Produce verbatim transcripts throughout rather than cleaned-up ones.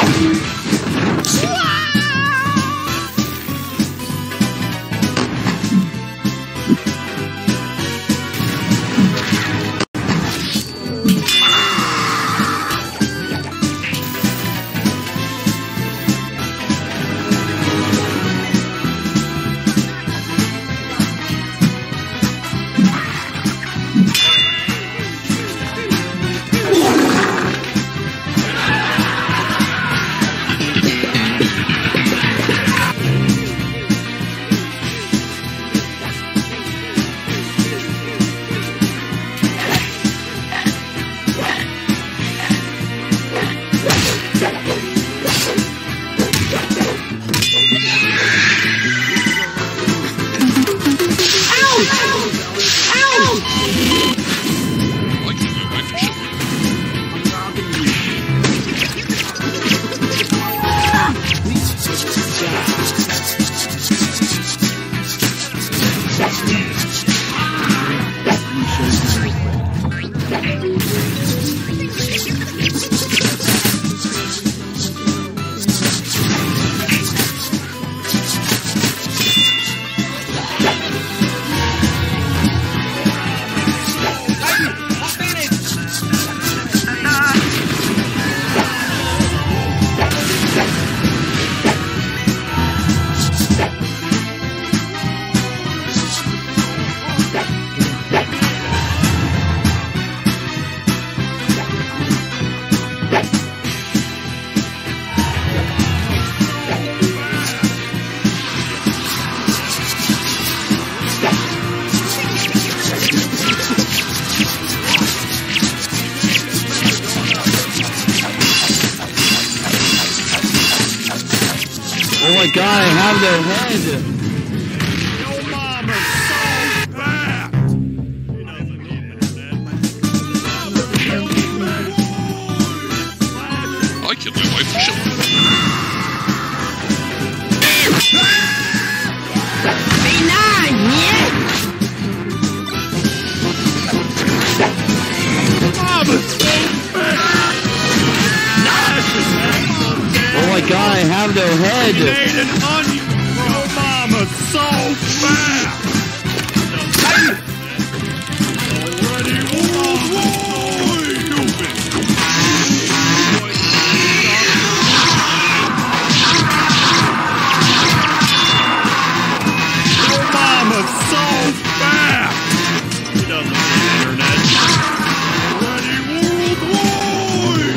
Oh my god, I have their head! Your mama's so fat! She doesn't need internet. I killed my wife for sure. Oh my god, I have their head! She ate an onion! Your mama's so fat! Already old boy! Stupid! Your mama's so fat! She doesn't need internet. Already old boy!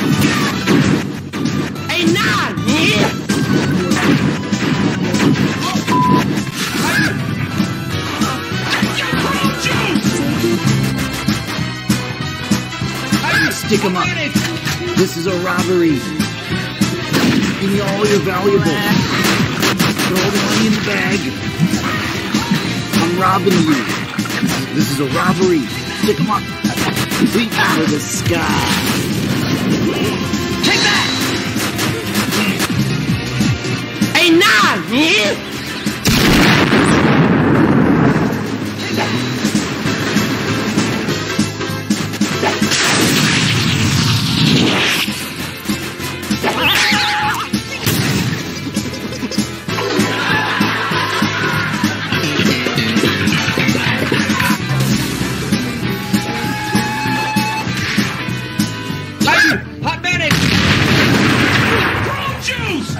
Stick 'em up. This is a robbery. Give me all your valuables. Put all the money in the bag. I'm robbing you. This is a robbery. Stick 'em up. Leap out of the sky. Take that! Hey, nah, man! Hot medic! Chrome juice!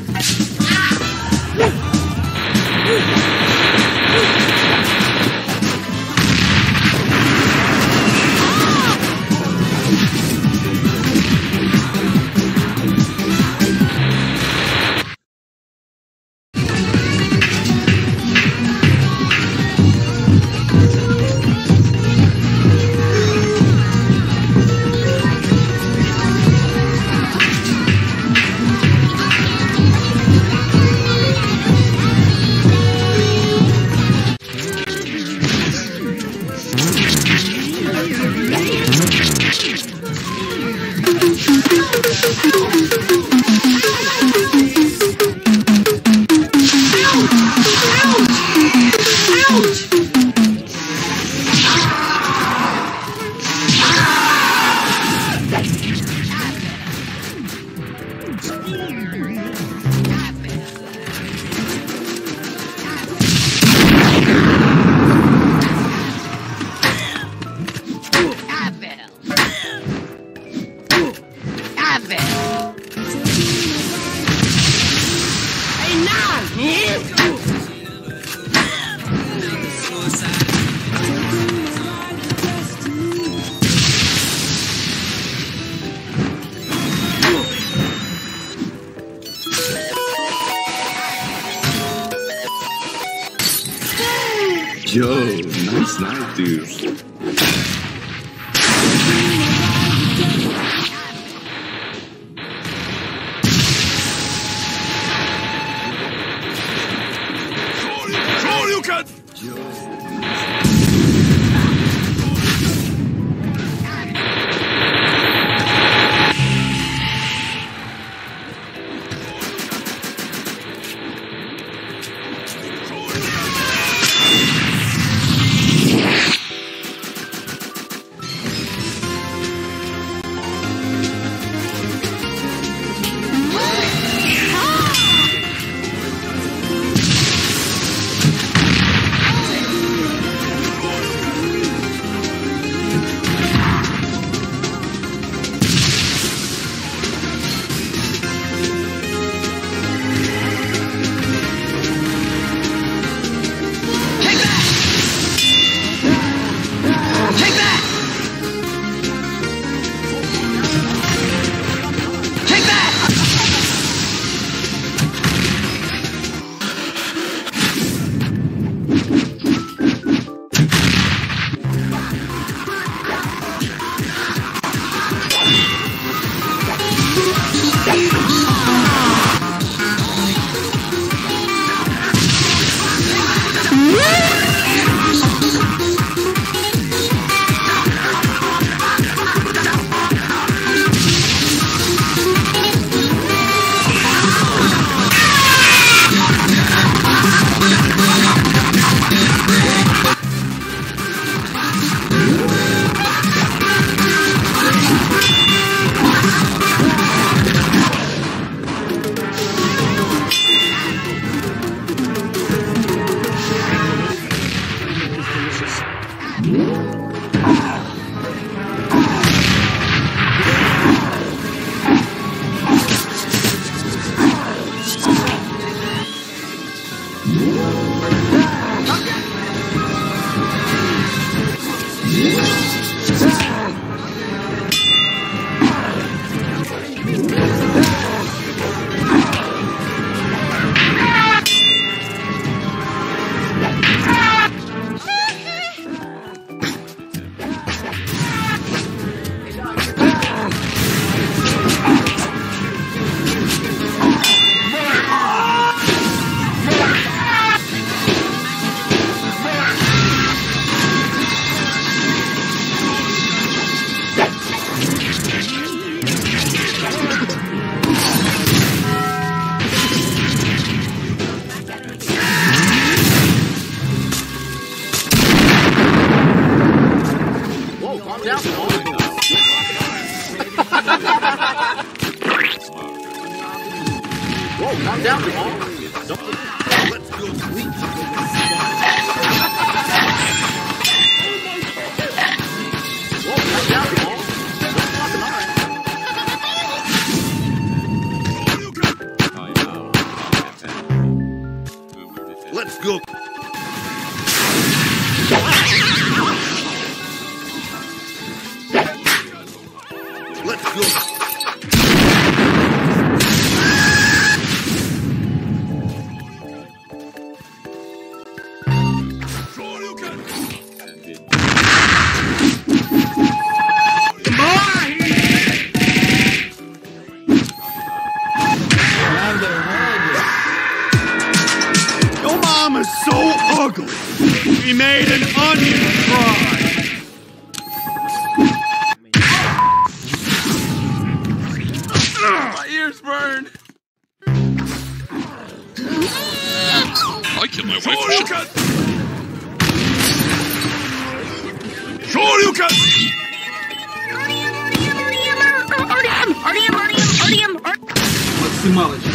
Yo, nice night, dude. Sure you can! was so ugly. We made an onion cry. My ears burn. I killed my wife. Shoryuken! Shoryuken! Let's demolish.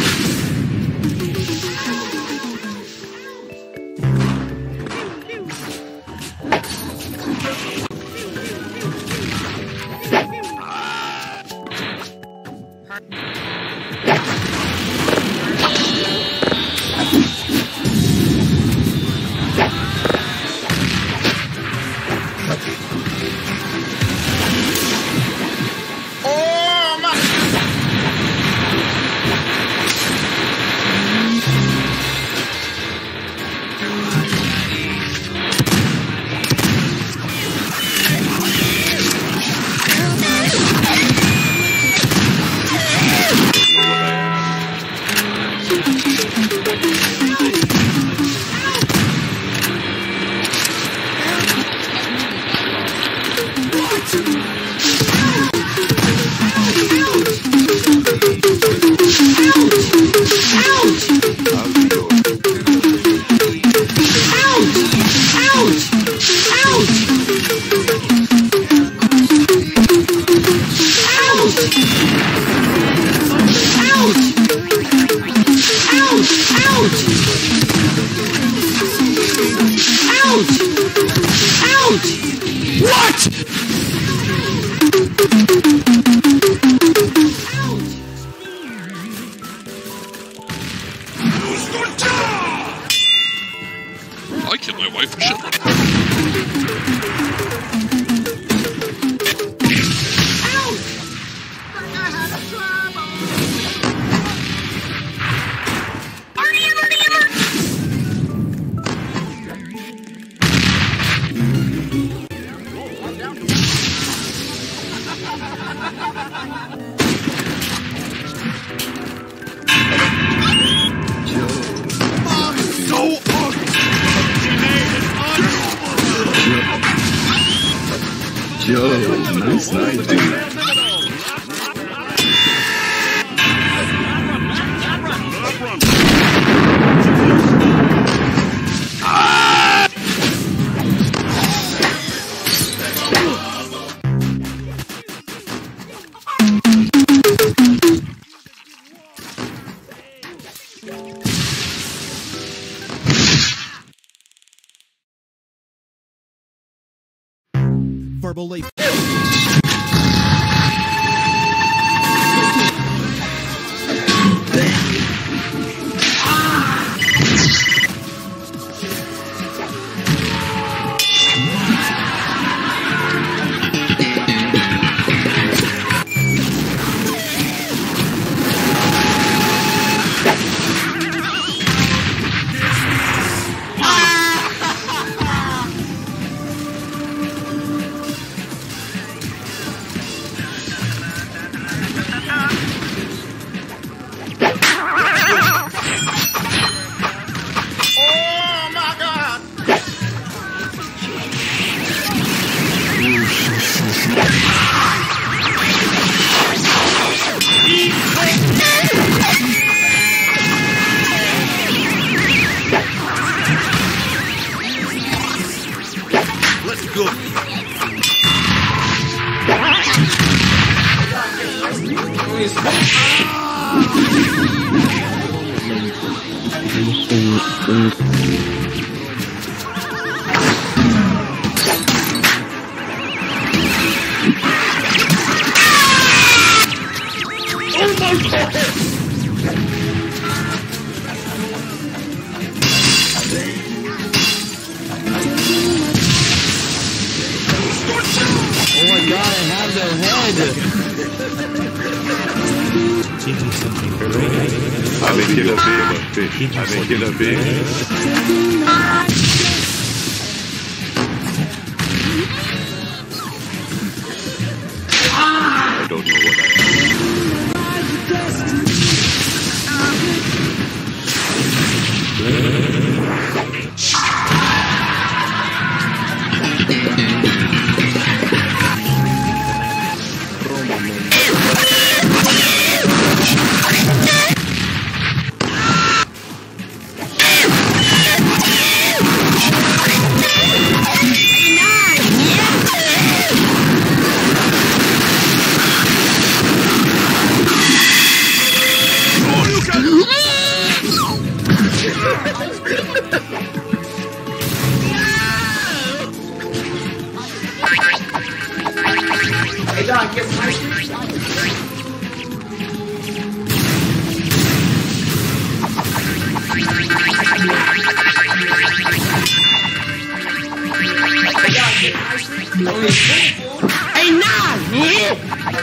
I killed my wife and shit. Yo, nice night, dude. Verbal leap. Let's go. I think it'll be a fish. I think it'll be. I don't know what I am. Hey, Doc, get some ice cream. Hey, nah, man!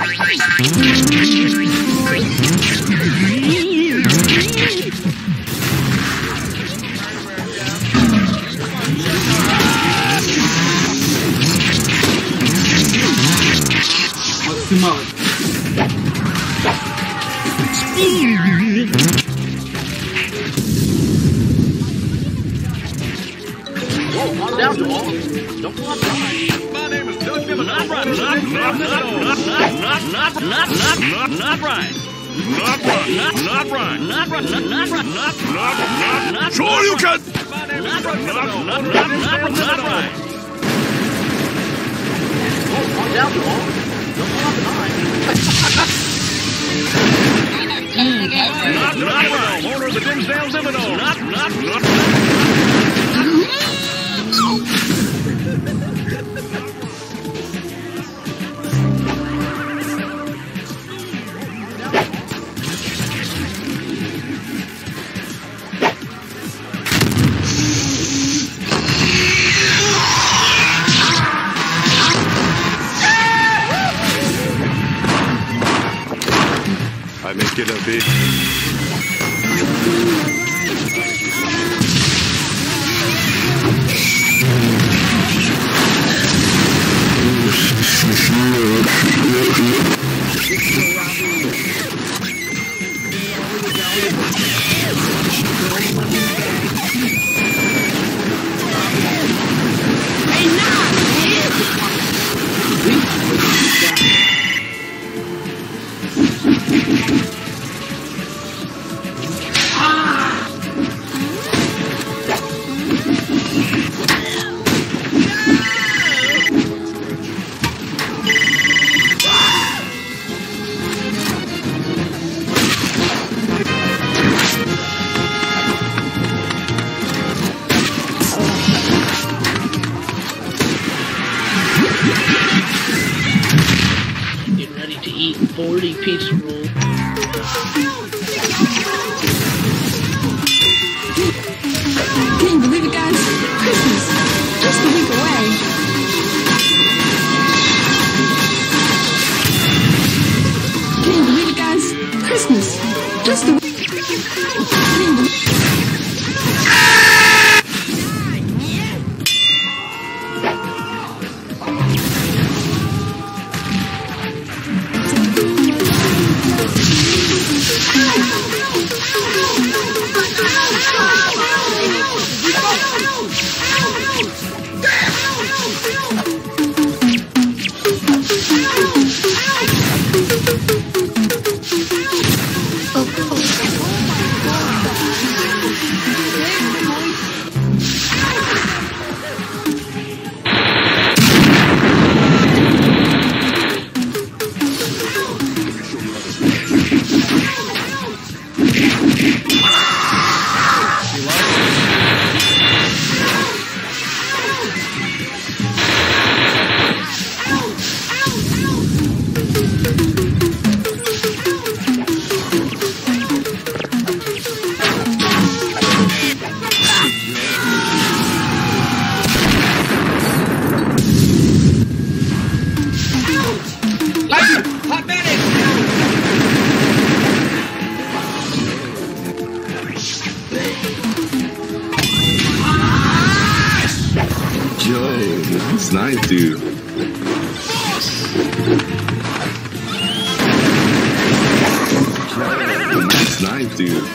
What's too much? Whoa, calm down, Jamal. Don't go up behind. My name is Doug Gibbons. Not right. Not, not, not, not, not, not, not, not, not, not right. Not right. Not, not right. Not right. Not, not right. Not, not, not, not. Sure you can. Not right. Not, not, not, not, not right. Whoa, calm down, Jamal. Don't go up behind. Not, not right. Owner of the Dimsdale Dimmadome. Not, not, not, not. I make it a bit. Get ready to eat forty pizza rolls. Can't believe it, guys. Christmas. Just a week away. Can't believe it, guys. Christmas. Just a week. Can't believe Yo, that's nice, dude. Yo, that's nice, dude.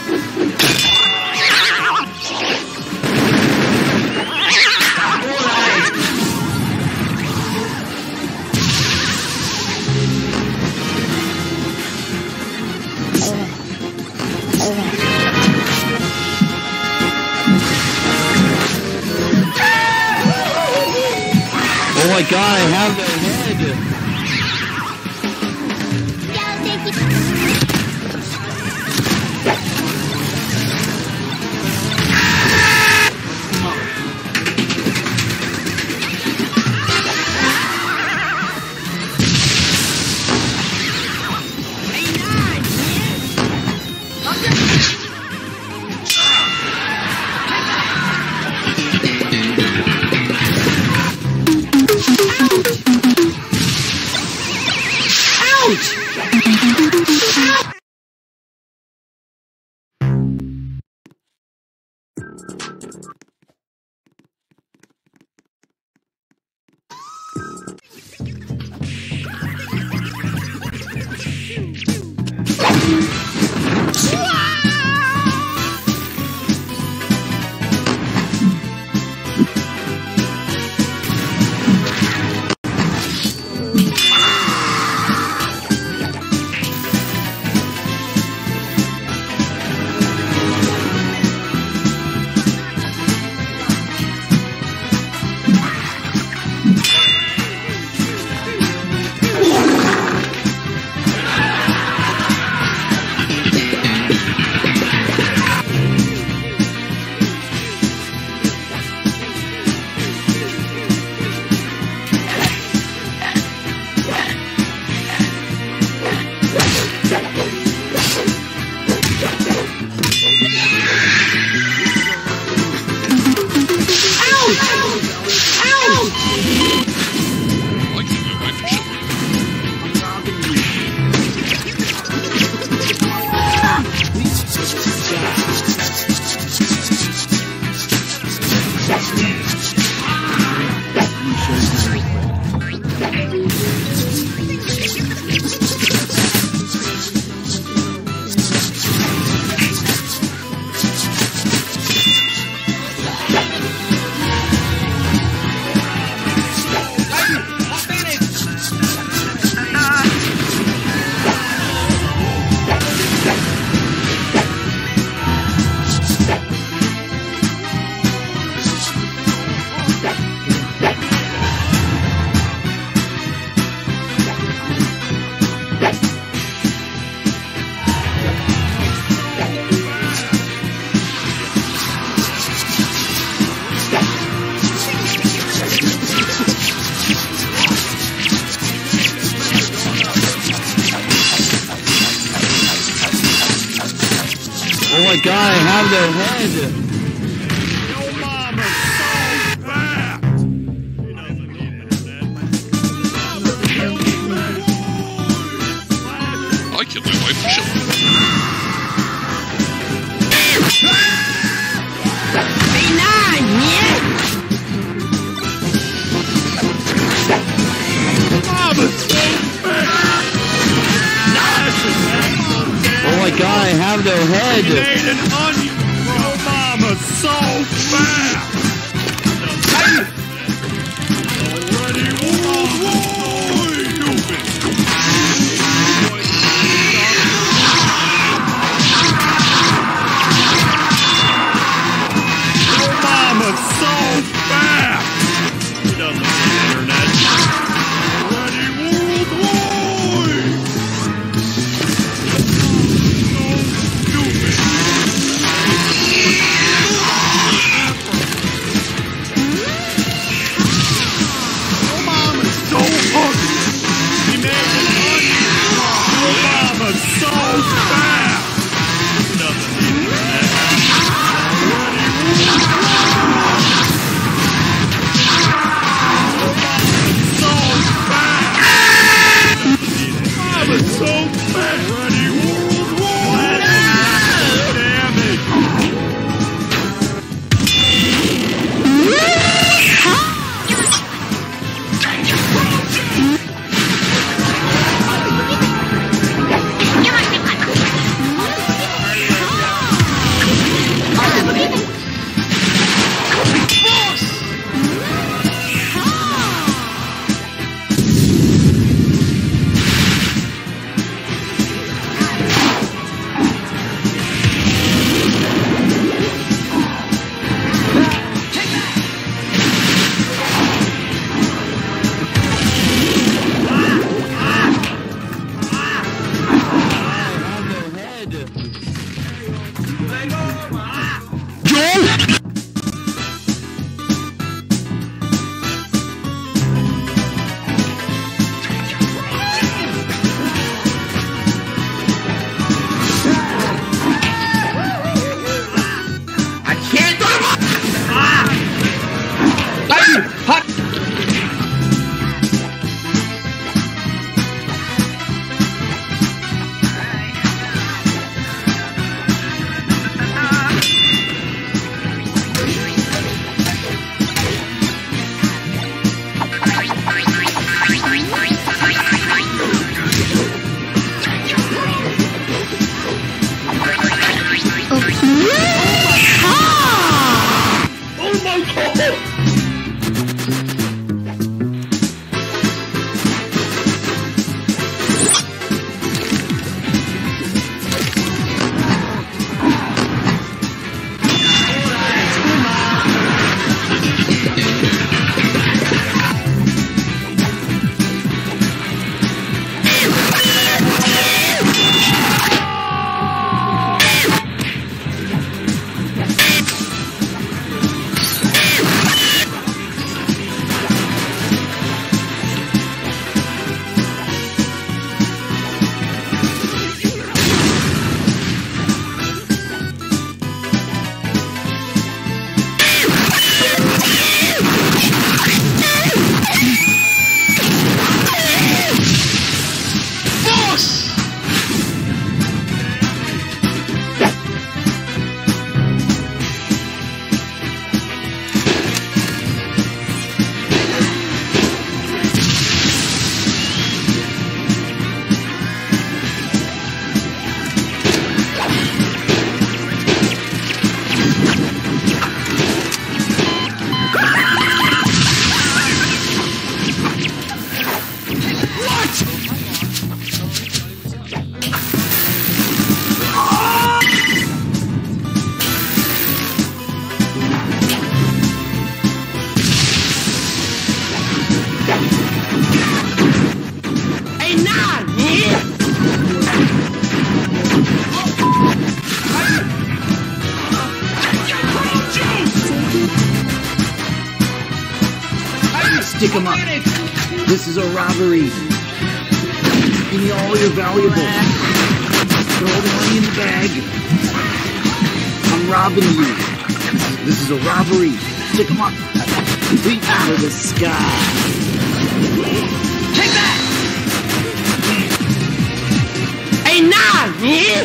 Oh my god, I have their head! my god, I have their head! Your mama's so fat! He doesn't need internet. I killed my wife for children. Mama's so fat! Oh my god, I have their head! He ate an onion! Your mama's so fat! Already, whoa, whoa, stupid! Your mama's so fat! He doesn't need internet. Already, worldwide! So fast! Doesn't need internet. So fast! I'm so fast! Ready, worldwide! Damn it! Stick 'em up. This is a robbery. Give me all your valuables. Put all the money in the bag. I'm robbing you. This is a robbery. Stick 'em up. Reach for the sky. Take that! Hey, nah, man!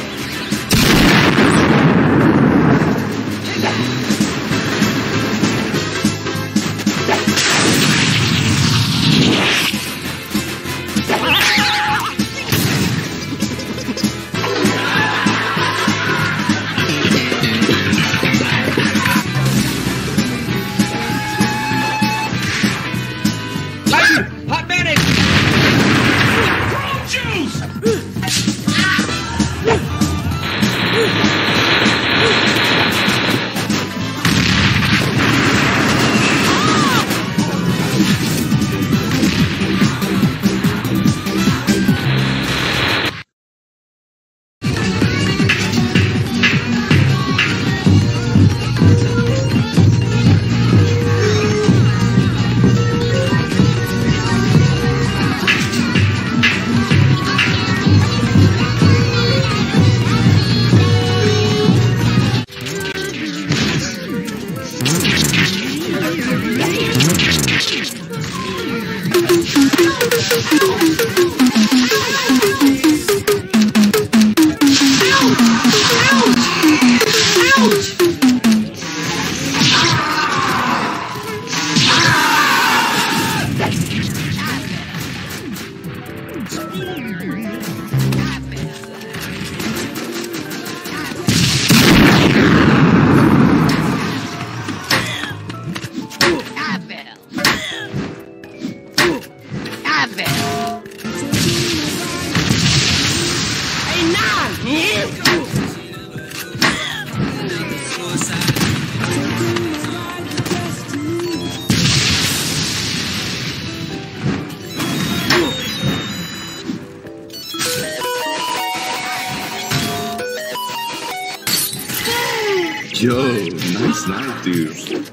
Yo, nice night, dude.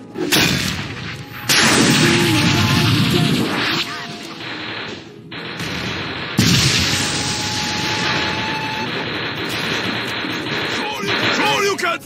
Sure you can!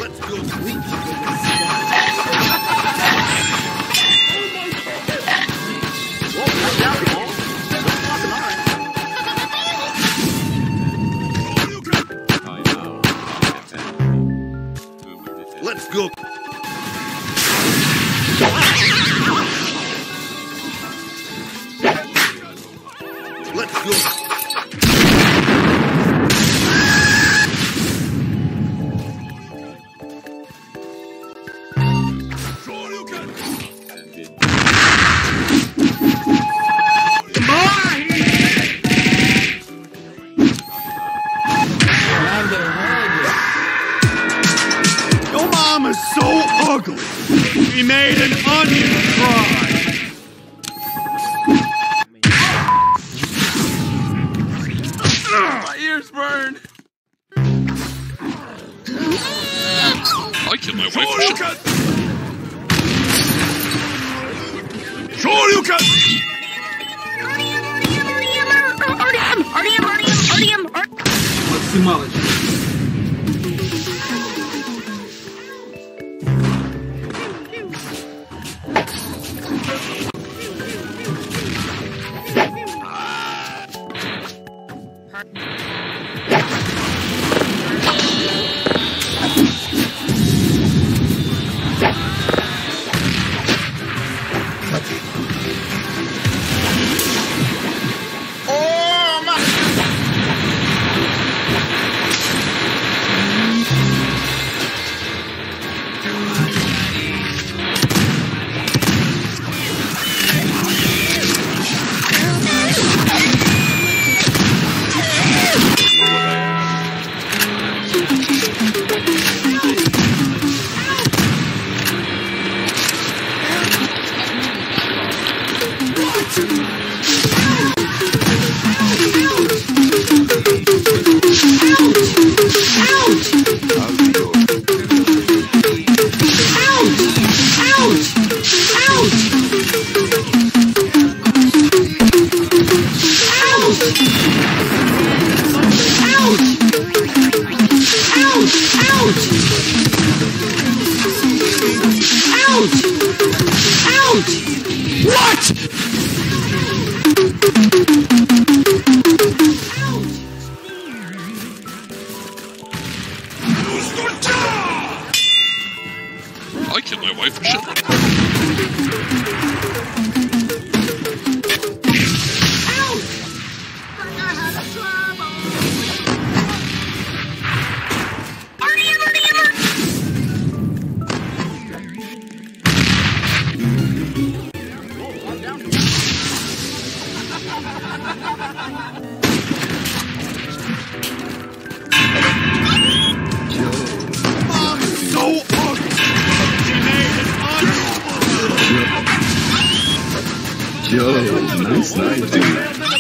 Let's go. Let's go. Let's go. Sure you can. Your mom is so ugly. She made an onion cry. My ears burn. I killed my wife. Sure you can. Sure you can. Let's demolish. I killed my wife and children. Yo, nice night, dude.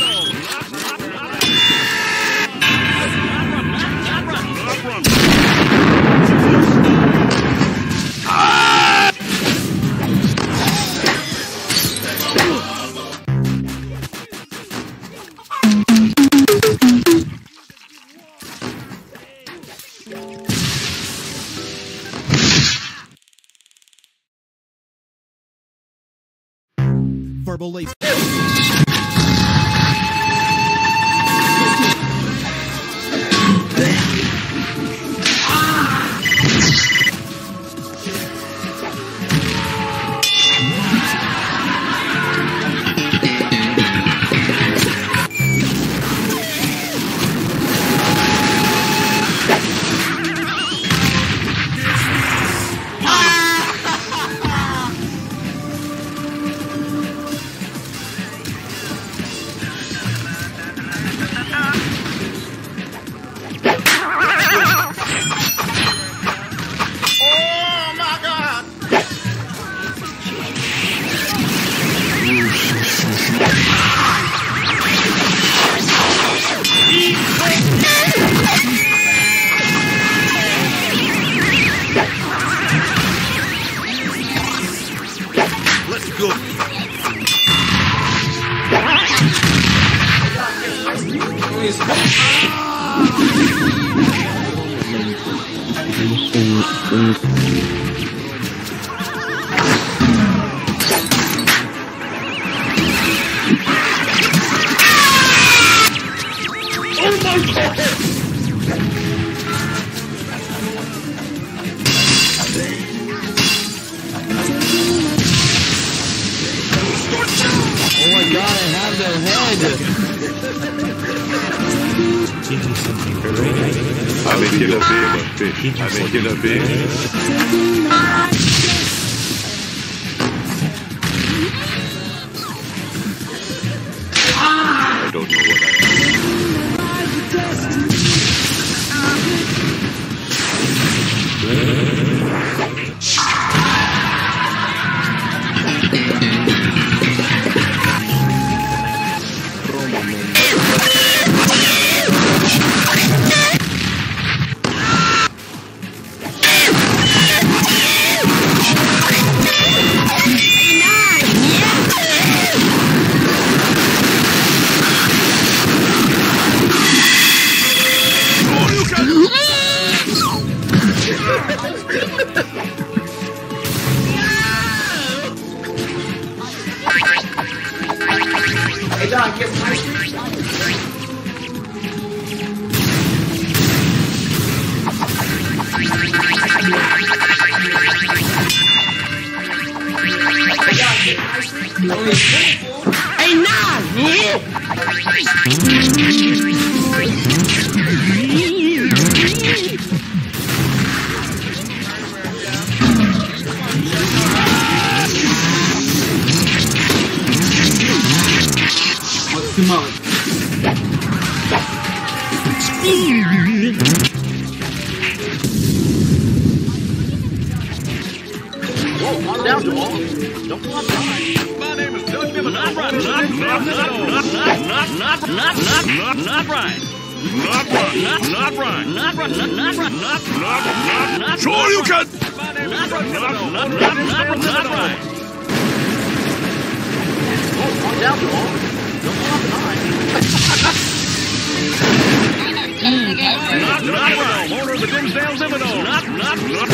Verbal lace. Oh my god, I have that head! I make it a big fish. I make it a big. I don't know what I Hey, Don, get my Hey, nah! What's the mug? Whoa, calm down, Jamal. Don't go outside. My name is Doug Gibbons. Not right. Not, not, not, not, not, not, not, not, not, not right. Not right. Not, not right. Not right. Not, not right. Not, not, not, not. Sure you can. My name is Doug Gibbons. Not, not, not, not, not right. Whoa, calm down, Jamal. Don't go outside. Not, not right. Owner of the Dimsdale Ziminole. Not, not, not.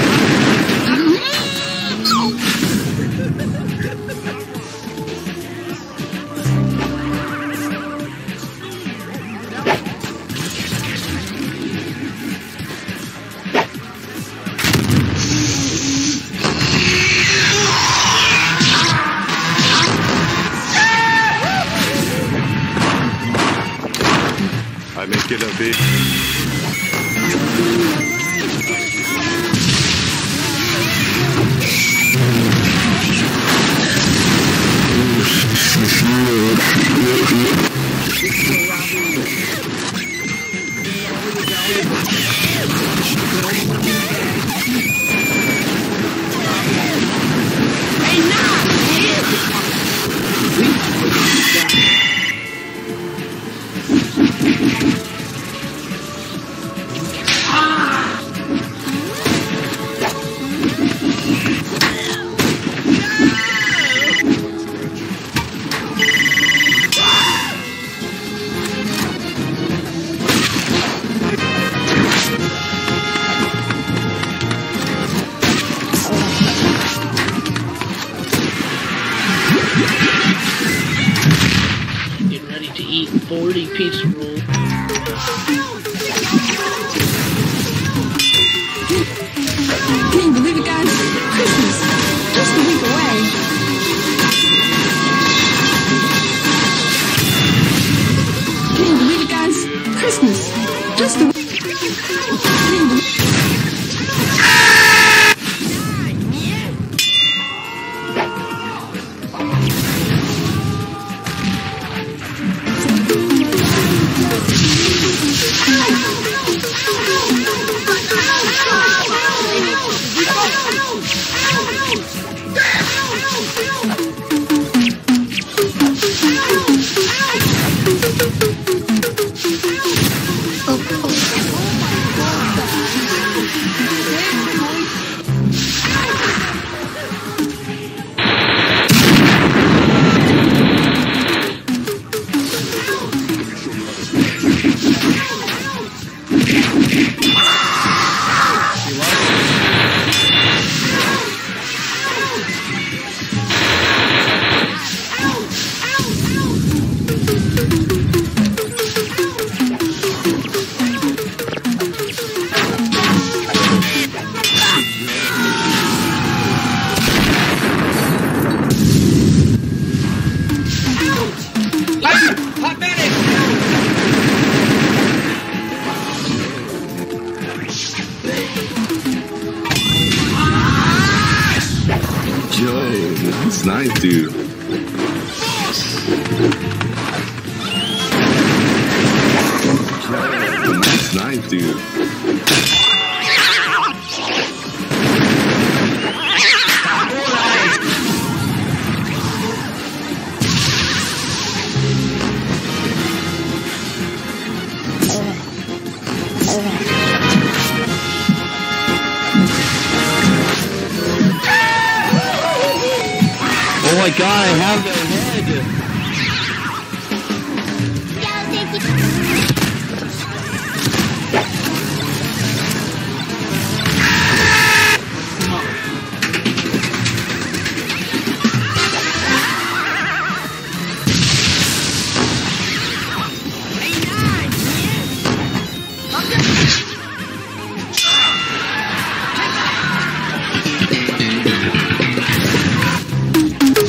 I make it a big. Hey, nah! Getting ready to eat forty pizza rolls. Can you believe it, guys? Christmas. Just a week away. Can you believe it, guys? Christmas. Just a week. Can you believe That's nice, dude. That's nice, dude. Oh my god, I have their head!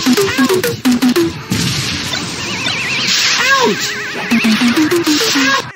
Ouch!